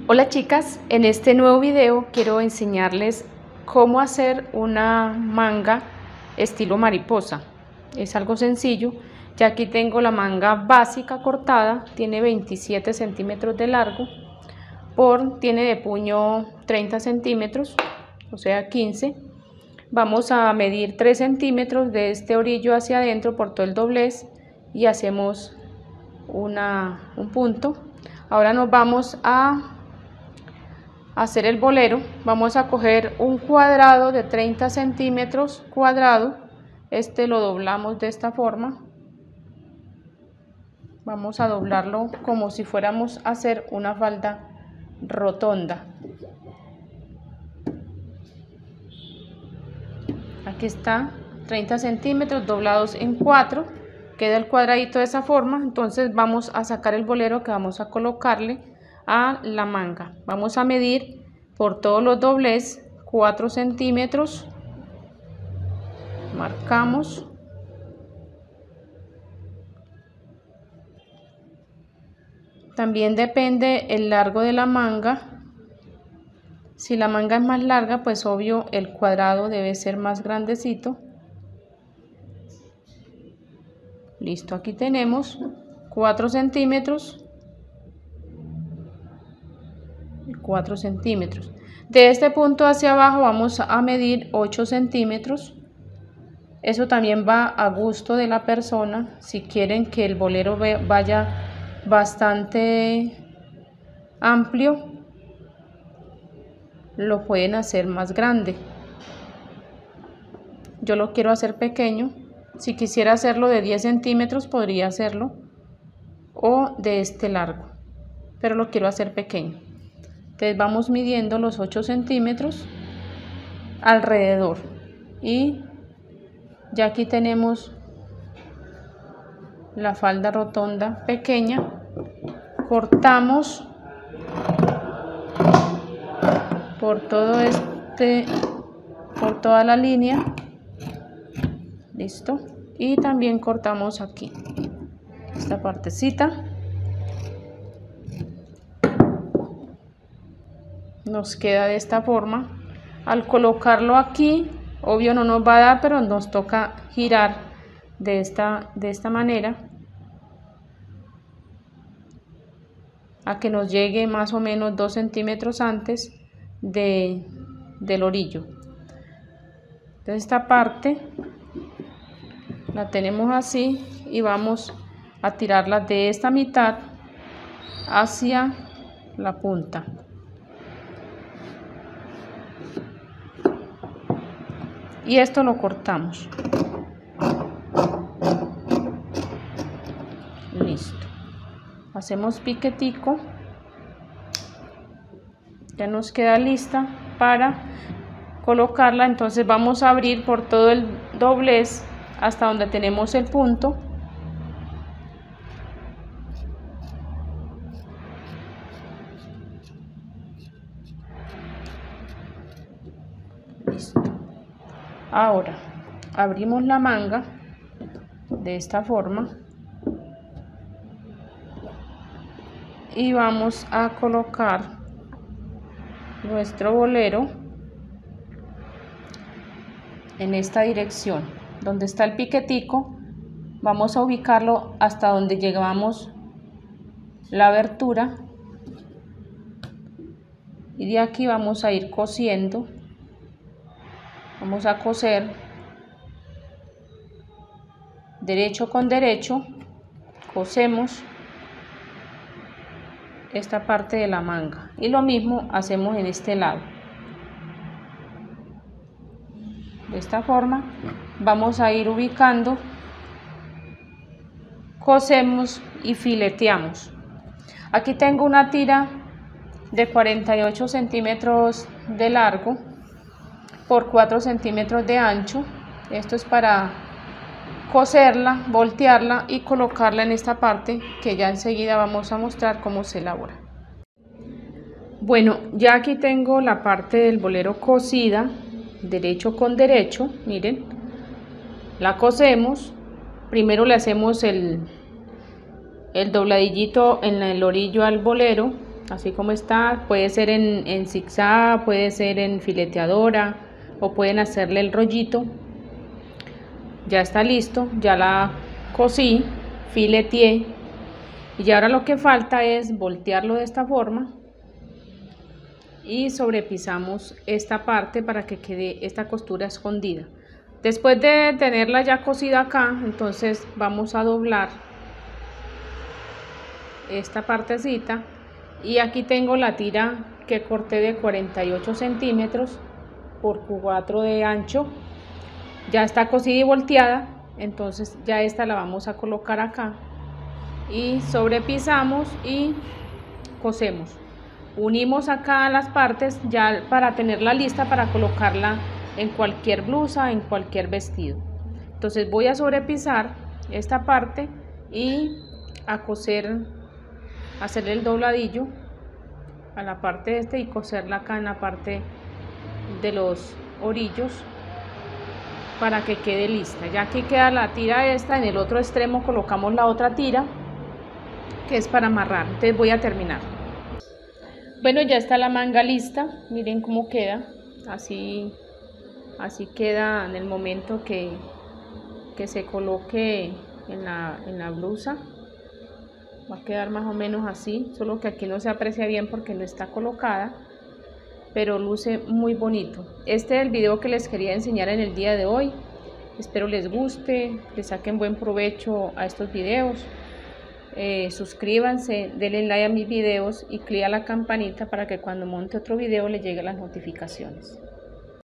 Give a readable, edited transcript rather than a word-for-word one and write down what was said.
Hola chicas, en este nuevo video quiero enseñarles cómo hacer una manga estilo mariposa. Es algo sencillo. Ya aquí tengo la manga básica cortada, tiene 27 centímetros de largo, tiene de puño 30 centímetros, o sea 15. Vamos a medir 3 centímetros de este orillo hacia adentro por todo el doblez y hacemos un punto. Ahora nos vamos a hacer el bolero. Vamos a coger un cuadrado de 30 centímetros cuadrado. Este lo doblamos de esta forma. Vamos a doblarlo como si fuéramos a hacer una falda rotonda. Aquí está, 30 centímetros doblados en 4. Queda el cuadradito de esa forma. Entonces vamos a sacar el bolero que vamos a colocarle a la manga. Vamos a medir por todos los doblez 4 centímetros, marcamos, también depende el largo de la manga. Si la manga es más larga, pues obvio el cuadrado debe ser más grandecito. Listo, aquí tenemos 4 centímetros. 4 centímetros. De este punto hacia abajo vamos a medir 8 centímetros. Eso también va a gusto de la persona. Si quieren que el bolero vaya bastante amplio, lo pueden hacer más grande. Yo lo quiero hacer pequeño. Si quisiera hacerlo de 10 centímetros podría hacerlo, o de este largo, pero lo quiero hacer pequeño. Entonces vamos midiendo los 8 centímetros alrededor y ya aquí tenemos la falda rotonda pequeña. Cortamos por todo por toda la línea. Listo. Y también cortamos aquí esta partecita. Nos queda de esta forma. Al colocarlo aquí, obvio no nos va a dar, pero nos toca girar de esta manera a que nos llegue más o menos 2 centímetros antes del orillo. Entonces esta parte la tenemos así y vamos a tirarla de esta mitad hacia la punta. Y esto lo cortamos. Listo. Hacemos piquetico. Ya nos queda lista para colocarla. Entonces vamos a abrir por todo el doblez hasta donde tenemos el punto. Listo. Ahora abrimos la manga de esta forma y vamos a colocar nuestro bolero en esta dirección. Donde está el piquetico, vamos a ubicarlo hasta donde llegamos la abertura y de aquí vamos a ir cosiendo. Vamos a coser derecho con derecho, cosemos esta parte de la manga y lo mismo hacemos en este lado. De esta forma vamos a ir ubicando, cosemos y fileteamos. Aquí tengo una tira de 48 centímetros de largo por 4 centímetros de ancho. Esto es para coserla, voltearla y colocarla en esta parte que ya enseguida vamos a mostrar cómo se elabora. Bueno, ya aquí tengo la parte del bolero cosida, derecho con derecho. Miren, la cosemos. Primero le hacemos el dobladillito en el orillo al bolero así como está. Puede ser en zigzag, puede ser en fileteadora, o pueden hacerle el rollito. Ya está listo, ya la cosí, fileteé, y ahora lo que falta es voltearlo de esta forma y sobrepisamos esta parte para que quede esta costura escondida. Después de tenerla ya cosida acá, entonces vamos a doblar esta partecita, y aquí tengo la tira que corté de 48 centímetros por 4 de ancho. Ya está cosida y volteada, entonces ya esta la vamos a colocar acá y sobrepisamos y cosemos. Unimos acá las partes ya para tenerla lista para colocarla en cualquier blusa, en cualquier vestido. Entonces voy a sobrepisar esta parte y a coser, hacerle el dobladillo a la parte y coserla acá en la parte de los orillos para que quede lista. Ya aquí queda la tira esta, en el otro extremo colocamos la otra tira que es para amarrar. Entonces voy a terminar. Bueno, ya está la manga lista, miren cómo queda, así queda en el momento que se coloque en la blusa. Va a quedar más o menos así, solo que aquí no se aprecia bien porque no está colocada, pero luce muy bonito. Este es el video que les quería enseñar en el día de hoy. Espero les guste, les saquen buen provecho a estos videos. Suscríbanse, denle like a mis videos y clic a la campanita para que cuando monte otro video les lleguen las notificaciones.